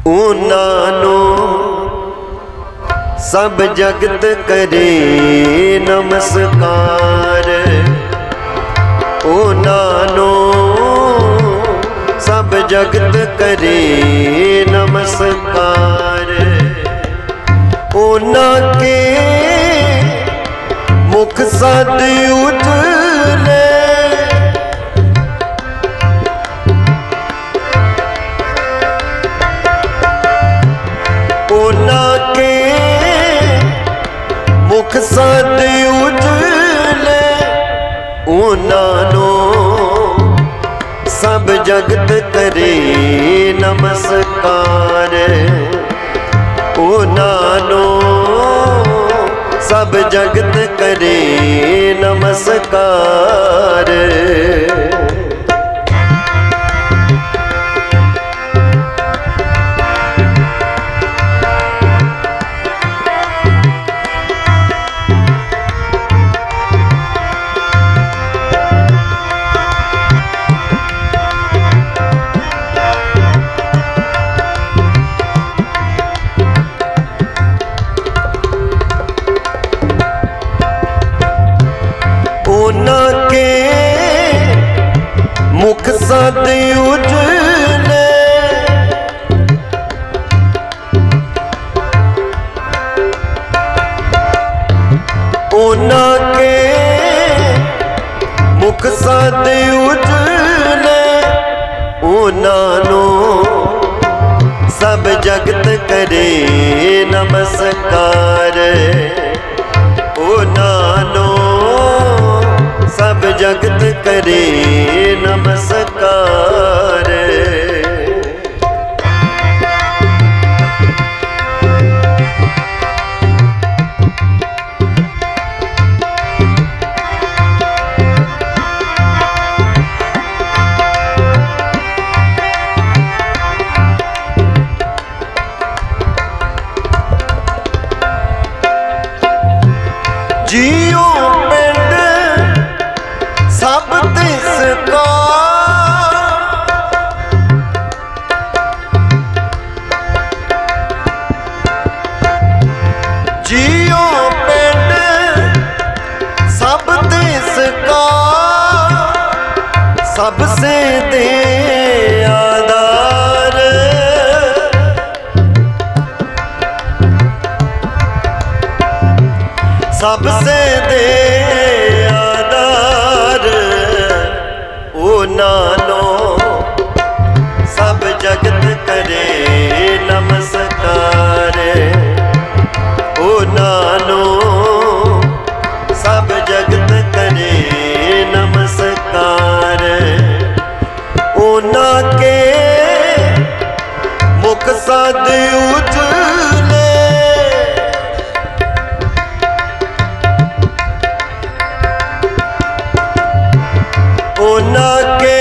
उन्हानो सब जगत करे नमस्कार। उन्हानो सब जगत करे नमस्कार। उन्हां के मुख सद उजले, उन्हां के मुख सद उजले। उन्हां सब जगत करे नमस्कार। उन्हां सब जगत करे नमस्कार। उन्हां के मुख सद उजले, उन्हां के मुख सद उजले। उन्हां सब जगत करे नमस्कार। उन्हां सब जगत करे नमस्कार। जियो पिंड सब तिसका, जियो पिंड सब तिसका। सबसे दे आधार, सबसे दे आधार। उन्हां सब जगत करे नमस्कार। उन्हां सब जगत करे नमस्कार। उन्हां के मुख सद उजले, उन्हां के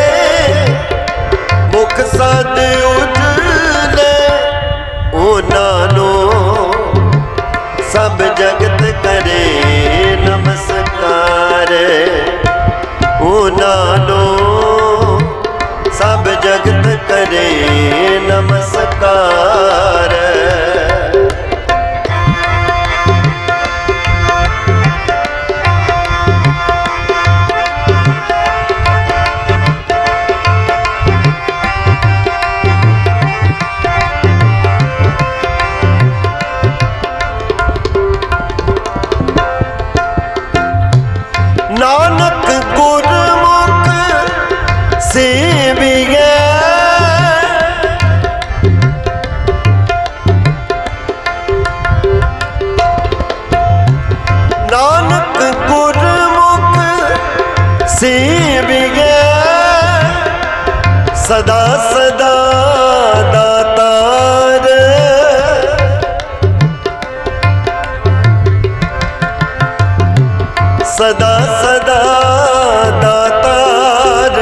मुख सद उजले। उन्हां सब जगत करे नमस्कार। उन्हां सब जगत करे नमस्कार। नानक गुरमुख सेवियै, नानक गुरमुख सेवियै। सदा सदा दातार, सदा सदा दातार।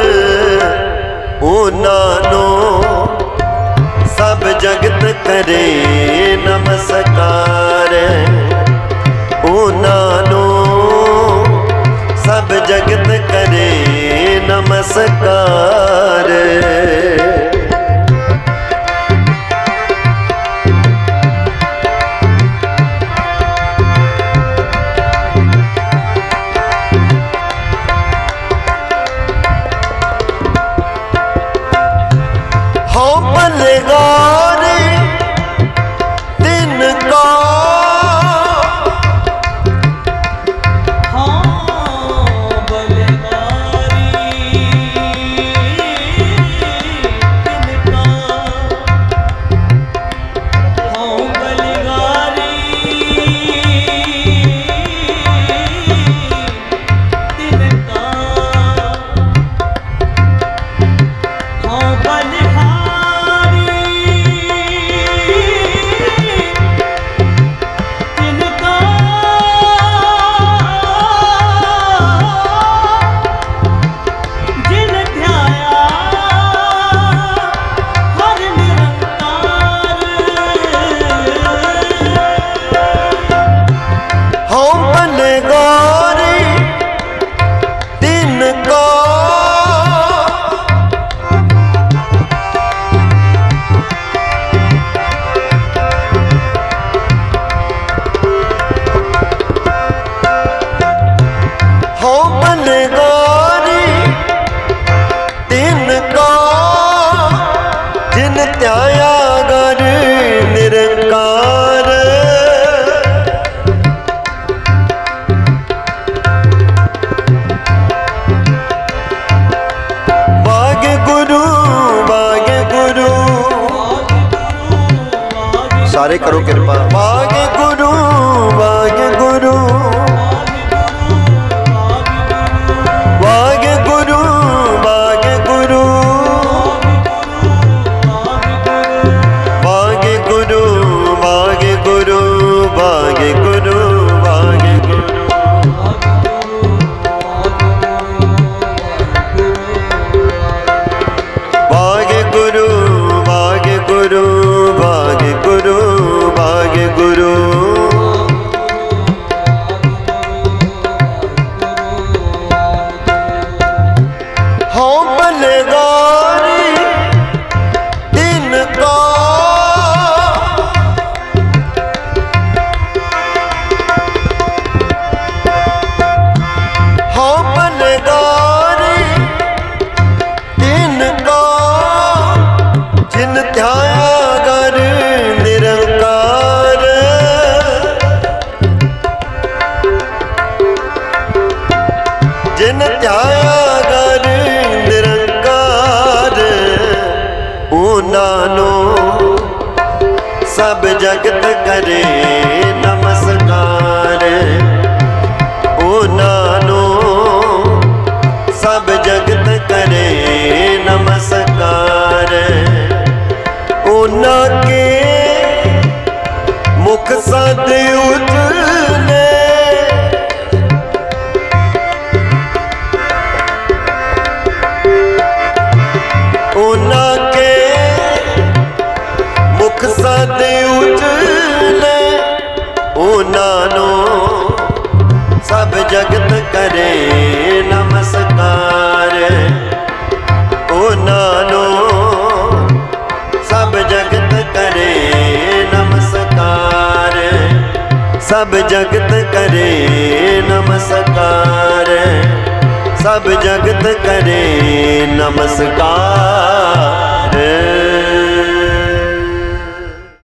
उन्हां सब जगत करे नमस्कार। उन्हां सब जगत करे नमस्कार। सारे करो कृपा। वाहेगुरु वाहेगुरु वाहेगुरु वाहेगुरु वाहेगुरु वाहेगुरु वाहेगुरु वाहेगुरु वाहेगुरु वाहेगुरु वाहेगुरु वाहेगुरु हो बलगारी तिनका हो बलगारी तिनका जिन ध्याया कर निरंकार जिन ध्याया कर निरंकार उन्हां सब जगत करे नमस्कार उन्हां सब जगत करे नमस्कार उन्हां के मुख सद उजले उन्हां के मुख सद उजले उन्हां सब जगत करे नमस्कार उन्हां सब जगत करे नमस्कार सब जगत करे नमस्कार सब जगत करे नमस्कार।